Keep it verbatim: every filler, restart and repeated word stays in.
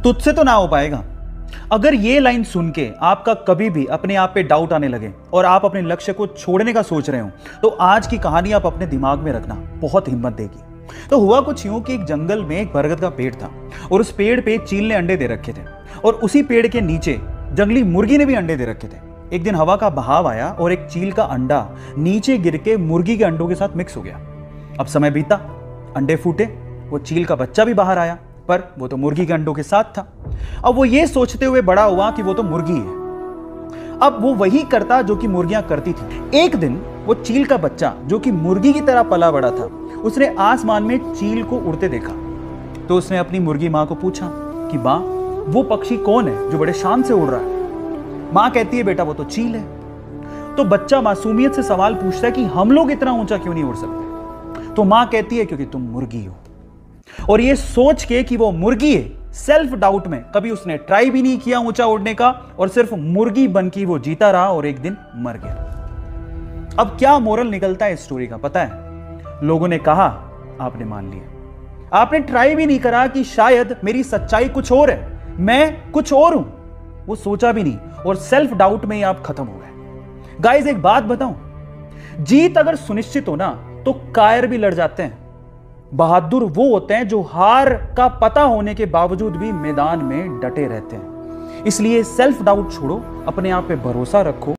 तुझसे तो ना हो पाएगा। अगर ये लाइन सुन के आपका कभी भी अपने आप पे डाउट आने लगे और आप अपने लक्ष्य को छोड़ने का सोच रहे हो, तो आज की कहानी आप अपने दिमाग में रखना, बहुत हिम्मत देगी। तो हुआ कुछ यूं कि एक जंगल में एक बरगद का पेड़ था और उस पेड़ पे चील ने अंडे दे रखे थे और उसी पेड़ के नीचे जंगली मुर्गी ने भी अंडे दे रखे थे। एक दिन हवा का बहाव आया और एक चील का अंडा नीचे गिर के मुर्गी के अंडों के साथ मिक्स हो गया। अब समय बीता, अंडे फूटे, वो चील का बच्चा भी बाहर आया, पर वो तो मुर्गी के अंडों के साथ था। अब वो ये सोचते हुए बड़ा हुआ कि वो तो मुर्गी है। अब वो वही करता जो कि मुर्गियां करती थी। एक दिन वो चील का बच्चा जो कि मुर्गी की तरह पला बड़ा था, उसने आसमान में चील को उड़ते देखा। तो उसने अपनी मुर्गी मां को पूछा कि मां, वो पक्षी कौन है जो बड़े शान से उड़ रहा है? मां कहती है, बेटा वो तो चील है। तो बच्चा मासूमियत से सवाल पूछता है कि हम लोग इतना ऊंचा क्यों नहीं उड़ सकते? तो मां कहती है, क्योंकि तुम मुर्गी हो। और ये सोच के कि वो मुर्गी है, सेल्फ डाउट में कभी उसने ट्राई भी नहीं किया ऊंचा उड़ने का और सिर्फ मुर्गी बन के वो जीता रहा और एक दिन मर गया। अब क्या मोरल निकलता है इस स्टोरी का पता है? लोगों ने कहा, आपने मान लिया। आपने ट्राई भी नहीं करा कि शायद मेरी सच्चाई कुछ और है, मैं कुछ और हूं। वो सोचा भी नहीं और सेल्फ डाउट में ही आप खत्म हो गए। गाइस, एक बात बताऊं, जीत अगर सुनिश्चित हो ना तो कायर भी लड़ जाते हैं। बहादुर वो होते हैं जो हार का पता होने के बावजूद भी मैदान में डटे रहते हैं। इसलिए सेल्फ डाउट छोड़ो, अपने आप पे भरोसा रखो